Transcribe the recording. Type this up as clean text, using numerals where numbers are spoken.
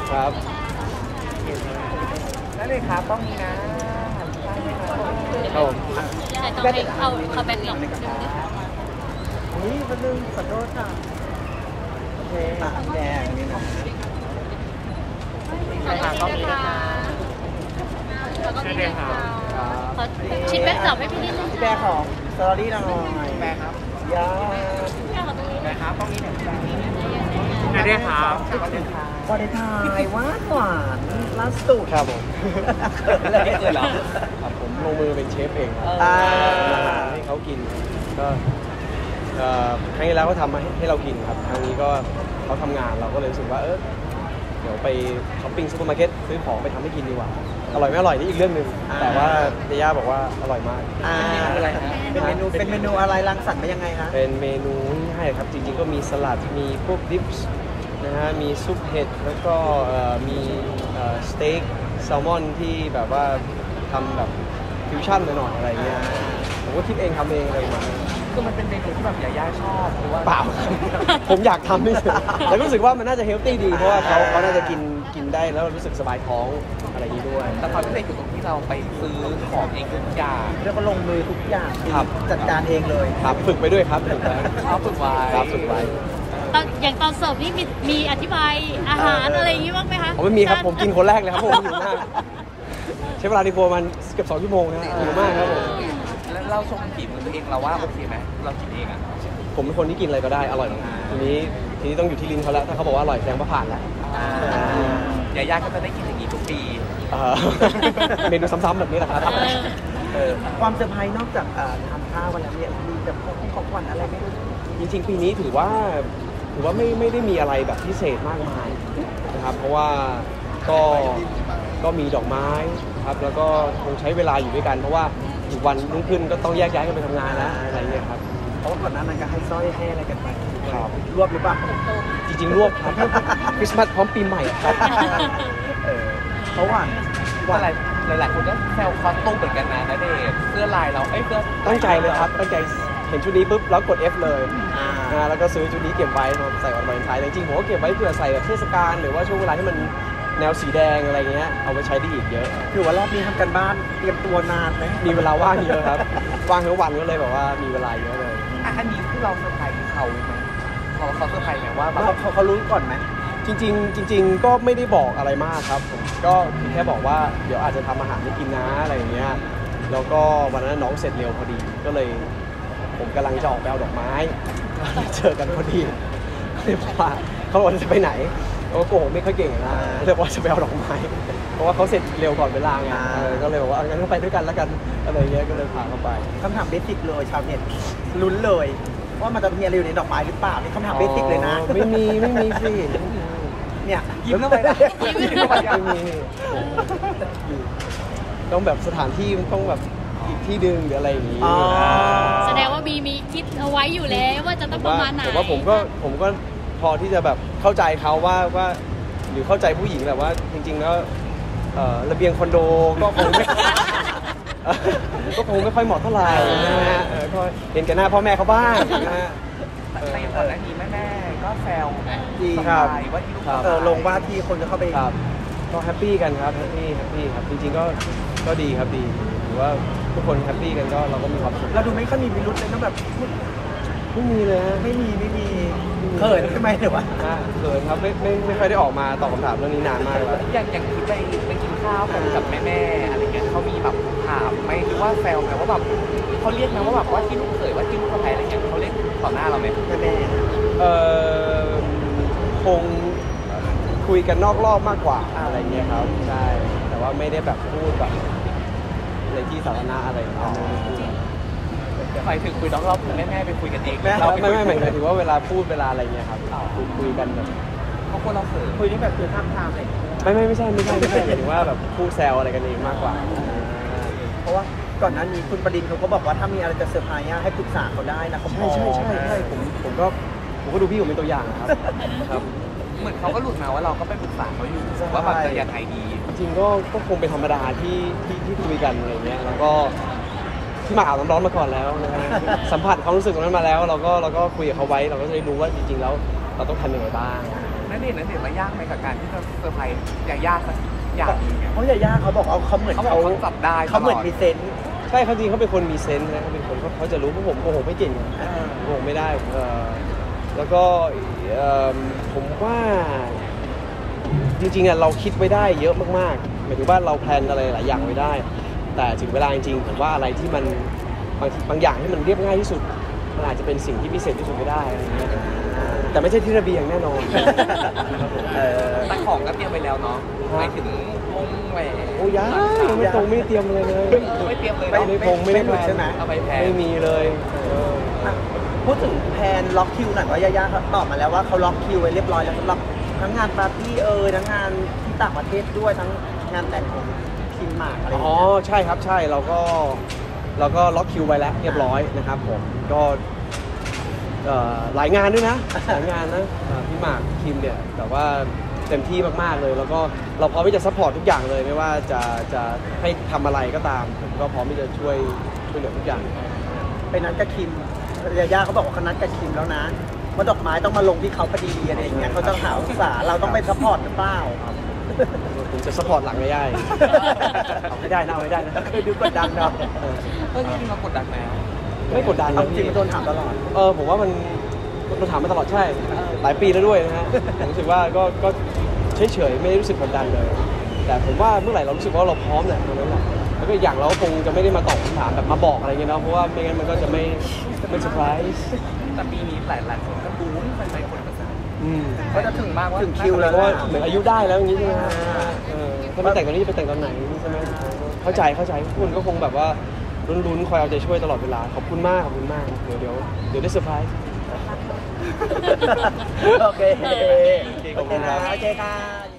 ครับนั่นเลยครับต้องมีนะครับผมแต่ต้องให้เขาแบบนี้นี่ประเด็นขอโทษค่ะโอเคแดงนี่นะต้องมีนะคะแล้วก็มีนะคะชิปแบ็กจับให้พี่นิดนึงแบร์ของสตอรี่หน่อยแบร์ครับยาแบร์ครับต้องมีหนึ่งแบร์ครับวาเลนไทน์หวานล่าสุดครับผมเลยเกิดหรอครับผมลงมือเป็นเชฟเองครับอาหารให้เขากินก็ครั้งที่แล้วก็ทำมาให้เรากินครับครั้งนี้ก็เขาทำงานเราก็เลยรู้สึกว่าเดี๋ยวไปช้อปปิ้งซูเปอร์มาร์เก็ตซื้อของไปทำให้กินดีกว่าอร่อยไม่อร่อยนี่อีกเรื่องหนึ่งแต่ว่าเดียบอกว่าอร่อยมากอะไรเป็นเมนูอะไรรังสรรค์มายังไงคะเป็นเมนูง่ายครับจริงๆก็มีสลัดมีพวกดิปส์นะฮะมีซุปเห็ดแล้วก็มีสเต็กแซลมอนที่แบบว่าทำแบบฟิวชั่นหน่อยๆอะไรเงี้ยผมก็คิดเองทำเองอะไรมาคือมันเป็นเมนูที่แบบย่าชอบหรือว่าเปล่าผมอยากทำนี่สิแล้วรู้สึกว่ามันน่าจะเฮลตี้ดีเพราะว่าเขาน่าจะกินได้แล้วรู้สึกสบายท้องอะไรนี้ด้วยแต่ความพิเศษอยู่ตรงที่เราไปซื้อของเองทุกอย่างเรียกว่าลงมือทุกอย่างจัดการเองเลยครับฝึกไปด้วยครับฝึกไว้ฝึกไว้ครับฝึกไว้อย่างตอนเสิร์ฟนี่มีอธิบายอาหารอะไรอย่างงี้บ้างไหมคะไม่มีครับผมกินคนแรกเลยครับผมหิวมากใช้เวลาในครัวมันเกือบ2 ชั่วโมงนะหิวมากครับผมแล้วเราชมกลิ่นตัวเองเราว่าโอเคไหมเรากินเองอ่ะผมเป็นคนที่กินอะไรก็ได้อร่อยทีนี้ต้องอยู่ที่ลิ้นเขาแล้วถ้าเขาบอกว่าอร่อยแสดงว่าผ่านแล้วย่าก็จะได้กินอย่างนี้ทุกปีเมนูซ้ำๆแบบนี้แหละครับความเซอร์ไพรส์นอกจากทำข้าววันนี้มีแบบของขวัญอะไรไม่รู้จริงๆปีนี้ถือว่าไม่ได้มีอะไรแบบพิเศษมากมายนะครับเพราะว่าก็มีดอกไม้ครับแล้วก็คงใช้เวลาอยู่ด้วยกันเพราะว่าอีกวันรุ่งขึ้นก็ต้องแยกย้ายกันไปทำงานแล้วอะไรเงี้ยครับเพราะว่าก่อนหน้านั้นก็ให้สร้อยให้อะไรกันไปครับรวบหรือเปล่าจริงๆรวบครับคริสต์มาสพร้อมปีใหม่ครับเพราะว่าหลายคนก็แซวคอสตูมเหมือนกันนะณเดชน์เสื้อลายเราเสื้อตั้งใจเลยครับตั้งใจเห็นชุดนี้ปุ๊บแล้วกด F เลยแล้วก็ซื้อชุดนี้เก็บไว้ใส่วันวาเลนไทน์จริงๆผมก็เก็บไว้เผื่อใส่แบบเทศกาลหรือว่าช่วงเวลาที่มันแนวสีแดงอะไรเงี้ยเอาไปใช้ได้อีกเยอะคือว่ารอบนี้ทำกันบ้านเตรียมตัวนานไหมมีเวลาว่างเยอะครับว่างทั้งวันก็เลยแบบว่ามีเวลาเยอะเลยอันนี้ที่เราเซอร์ไพรส์เขาไหมเขาเซอร์ไพรส์ไหมว่าเขารู้ก่อนไหมจริงก็ไม่ได้บอกอะไรมากครับผมก็แค่บอกว่าเดี๋ยวอาจจะทำอาหารให้กินนะอะไรอย่างเงี้ยแล้วก็วันนั้นน้องเสร็จเร็วพอดีก็เลยผมกำลังจะออกไปเอาดอกไม้เจอกันพอดีเลยบอกว่าเขาบอกจะไปไหนเขาโกหกไม่ค่อยเก่งนะเรียกว่าจะไปเอาดอกไม้เพราะว่าเขาเสร็จเร็วก่อนเวลาไงก็เลยบอกว่างั้นก็ไปด้วยกันแล้วกันอะไรเงี้ยก็เลยพาเขาไปคำถามเบสิกเลยชาวเน็ตลุ้นเลยว่ามันจะมีอะไรอยู่ในดอกไม้หรือเปล่านี่คำถามเบสิกเลยนะไม่มีสิเนี่ยยิ้มเข้าไปนะไม่มีต้องแบบสถานที่มันต้องแบบอีกที่ดึงหรืออะไรอย่างนี้แสดงว่ามีคิดเอาไว้อยู่แล้วว่าจะต้องประมาณไหนผมก็พอที่จะแบบเข้าใจเขาว่าหรือเข้าใจผู้หญิงแหละว่าจริงๆแล้วระเบียงคอนโดก็คงไม่ค่อยเหมาะเท่าไหร่นะฮะก็เห็นแก่หน้าพ่อแม่เขาบ้างนะฮะแต่ก่อนหน้านี้แม่ก็แซวดีครับว่าที่ลงว่าที่คนจะเข้าไปก็แฮปปี้กันครับแฮปปี้ครับจริงๆก็ดีครับดีหรือว่าทุกคนแฮปปี้กันก็เราก็มีความสุขเราดูไม่ค่อยมีพิรุธเลยนะแบบไม่มีเลยฮะไม่มีเขินใช่ไหมหรือว่าเขินครับไม่ค่อยได้ออกมาตอบคำถามเรื่องนี้นานมากแล้วอย่างที่ไปกินข้าวกันกับแม่อะไรเงี้ยเขามีแบบถามไหมหรือว่าแซวไหมว่าแบบเขาเรียกนะว่าแบบว่าที่ลูกเขยว่าที่ลูกสะใภ้อะไรเงี้ยเขาเรียกต่อหน้าเราไหมแม่คงคุยกันนอกรอบมากกว่าอะไรเงี้ยครับใช่แต่ว่าไม่ได้แบบพูดแบบในที่สาธารณะอะไรหมายถึงคุยนอกรอบคือแม่ไปคุยกันเองไม่หมายถึงว่าเวลาพูดเวลาอะไรเงี้ยครับคุยกันแบบเขาควรเราเขินคุยนี่แบบคือท่ามทามเลยไม่ใช่หมายถึงว่าแบบพูดแซวอะไรกันเองมากกว่าเพราะว่าก่อนหน้านี้คุณประดินเขาก็บอกว่าถ้ามีอะไรจะเซอร์ไพรส์ให้ปรึกษาเขาได้นะเขาใช่ผมก็ดูพี่ผมเป็นตัวอย่างครับเหมือนเขาก็หลุดมาว่าเราก็ไปปรึกษาเขาอยู่ว่าแบบจะยังไงดีจริงๆก็คงเป็นธรรมดาที่คุยกันอะไรเงี้ยแล้วก็ที่มาอาบน้ำร้อนมาก่อนแล้วนะฮะสัมผัสความรู้สึกตรงนั้นมาแล้วเราก็คุยกับเขาไว้เราก็จะได้รู้ว่าจริงๆแล้วเราต้องทำยังไงบ้างในนั่นเองมายากไหมกับการที่จะเซอร์ไพรส์ยากสักอย่างนึงเพราะยาเขาบอกเขาเหมือนเขาบอกเขาจับได้เขาเหมือนมีเซนส์ใช่เขาจริงเขาเป็นคนมีเซนส์นะเขาเป็นคนเขาจะรู้เพราะผมโกหกไม่เก่งโกหกไม่ได้แล้วก็ผมว่าจริงๆเราคิดไว้ได้เยอะมากๆหมายถึงว่าเราแพลนอะไรหลายอย่างไว้ได้ แต่ถึงเวลาจริงๆผมว่าอะไรที่มันบางอย่างที่มันเรียบง่ายที่สุดมันอาจจะเป็นสิ่งที่พิเศษที่สุดไม่ได้อะไรอย่างเงี้ยแต่ไม่ใช่ที่ระเบียงแน่นอนแต่ของก็เตรียมไปแล้วเนาะไปถึงวงแหวนโอ้ยยังไม่ตรงไม่ได้เตรียมเลยเลยไม่เตรียมเลยไม่พงไม่ได้แพลนใช่ไหมเอาไปแพนไม่มีเลยพูดถึงแพนล็อกคิวหน่อยว่ายาเขาตอบมาแล้วว่าเขาล็อกคิวไว้เรียบร้อยแล้วสำหรับทั้งงานปาร์ตี้ทั้งงานที่ต่างประเทศด้วยทั้งงานแต่งของคิมหมากอะไรอย่างอ๋อเงี้ยใช่ครับใช่เราก็ล็อกคิวไว้แล้วเรียบร้อยนะครับผมก็หลายงานด้วยนะหลายงานนะพี่หมากคิมเนี่ยแต่ว่าเต็มที่มากๆเลยแล้วก็เราพร้อมที่จะซัพพอร์ตทุกอย่างเลยไม่ว่าจะให้ทำอะไรก็ตามผมก็พร้อมที่จะช่วยเหลือทุกอย่างเป็นนัดกับคิมยาเขาบอกว่าเขานัดกับคิมแล้วนะว่าดอกไม้ต้องมาลงที่เขาพอดีอะไรอย่างเงี้ยเขาจะหาอุตสาห์เราต้องไปซัพพอร์ตหรือเปล่าผมจะซัพพอร์ตหลังไม่ได้ เอาไม่ได้นะเอาไม่ได้นะเคยดูกดดันเนาะจริงๆเรากดดันไหมไม่กดดันเอานะจริงพี่มันโดนถามตลอดผมว่ามันถามมาตลอดใช่ หลายปีแล้วด้วยนะฮะผมรู้สึกว่าก็เฉยๆไม่ได้รู้สึกกดดันเลย แต่ผมว่าเมื่อไหร่เรารู้สึกว่าเราพร้อมเนี่ยตรงนั้นแหละแล้วก็อีกอย่างเราก็คงจะไม่ได้มาตอบคำถามแบบมาบอกอะไรเงี้ยเนาะเพราะว่าไม่งั้นมันก็จะไม่เซอร์ไพรส์แต่ปีนี้หลายคนก็บู๊ไปคนภาษาก็จะถึงมากถึงคิวเพแล้วราะว่านะเหมือนอายุได้แล้วอย่างนี้ใช่ไหมฮะถ้าไม่แต่งตอนนี้จะไปแต่งตอนไหนใช่ไหมเข้าใจทุกคนก็คงแบบว่าลุ้นๆคอยเอาใจช่วยตลอดเวลาขอบคุณมากเดี๋ยวได้เซอร์ไพรส์โอเคขอบคุณครับโอเคค่ะ